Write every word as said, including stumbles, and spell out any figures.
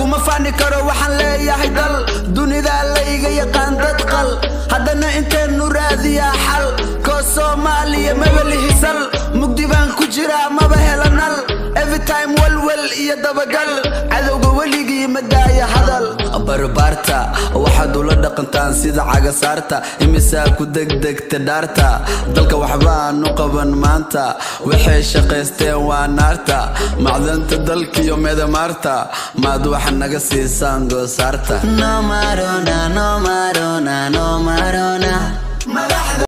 kuma faani karo waxaan leeyahay dal dunida layga yaqaan dad qal haddana inteenu raadiyaa xal koo Soomaaliya maba lihisal mugdi baan ku jiraa maba helanal every time walwal iyo dabagal cadowga weligii ma daaya hadal barbaarta waxaad ula dhaqantaan sida caga saarta imisaa ku degdegta dhaarta dalka waxba aanu qaban maanta waxay shaqaysteen waa naarta macdanta dalkiyo meedamaarta maad waxa naga siisaan goosaarta no marona no marona no marona